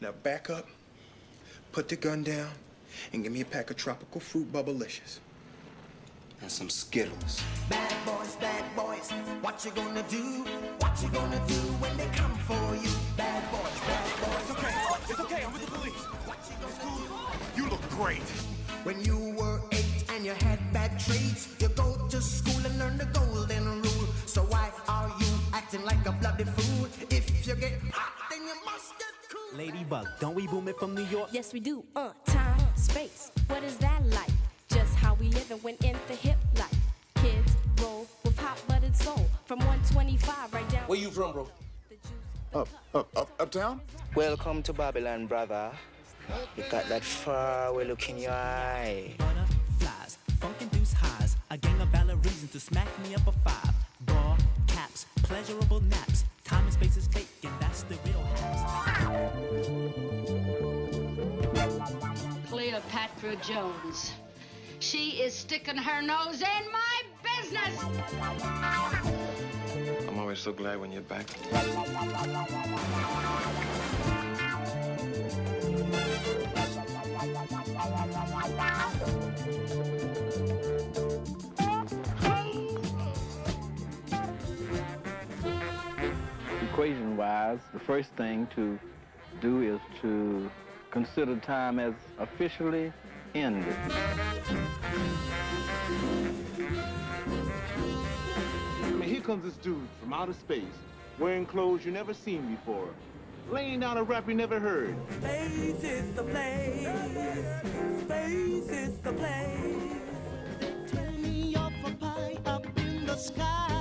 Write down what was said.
Now back up, put the gun down, and give me a pack of tropical fruit Bubblicious. And some Skittles. Bad boys, what you gonna do? What you gonna do when they come for you? Bad boys. It's okay, I'm with the police. You look great. When you were 8 and you had bad traits, you go to school and learn the golden rule. So why are you acting like a bloody fool? If you get hot, then you must get cool. Ladybug, don't we boom it from New York? Yes, we do. Time, space, what is that like? Just how we live and went in the hip life. Kids roll with hot-buttered soul from 125 right down. Where you from, bro? Uptown? Welcome to Babylon, brother. You got that faraway look in your eye. Butterflies, funk-induced highs, a gang of ballerines to smack me up a 5. Ball, caps, pleasurable naps. Time and space is fake, and that's the real hacks. Cleopatra Jones. She is sticking her nose in my business. I'm always so glad when you're back. Equation-wise, the first thing to do is to consider time as officially ended. I mean, here comes this dude from outer space, wearing clothes you never seen before, laying down a rap you never heard. Space is the place. Space is the place. Turn me off a pie up in the sky.